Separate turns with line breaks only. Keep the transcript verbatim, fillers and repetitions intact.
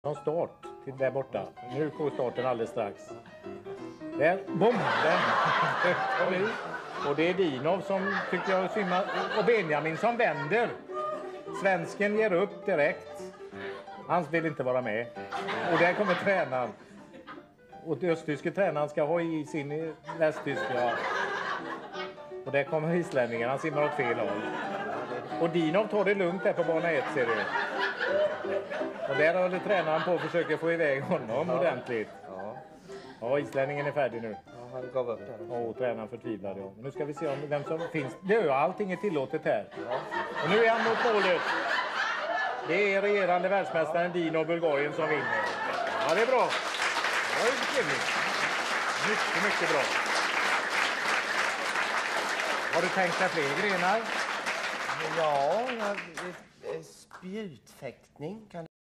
Någon start till där borta. Nu går starten alldeles strax. Där, bomben! Och det är Dinov som tycker jag simmar. Och Benjamin som vänder. Svensken ger upp direkt. Han vill inte vara med. Och där kommer tränaren. Och den östtyske tränaren ska ha i sin västtyska. Och där kommer islänningen. Han simmar åt fel håll. Och Dinov tar det lugnt där på bana ett, ser du. Och där håller tränaren på att försöka få iväg honom ja. ordentligt. Ja. Ja, islänningen är färdig nu.
Ja, han gav upp där.
Och tränaren förtvivlade. Ja. Nu ska vi se om vem som finns. Det, allting är tillåtet här. Ja. Och nu är han mot målet. Det är regerande världsmästaren Dinov Bulgarien som vinner. Ja, det är bra. Det var ju trevligt. Mycket, mycket bra. Har du tänkt dig fler grenar?
Ja, spjutfäktning kan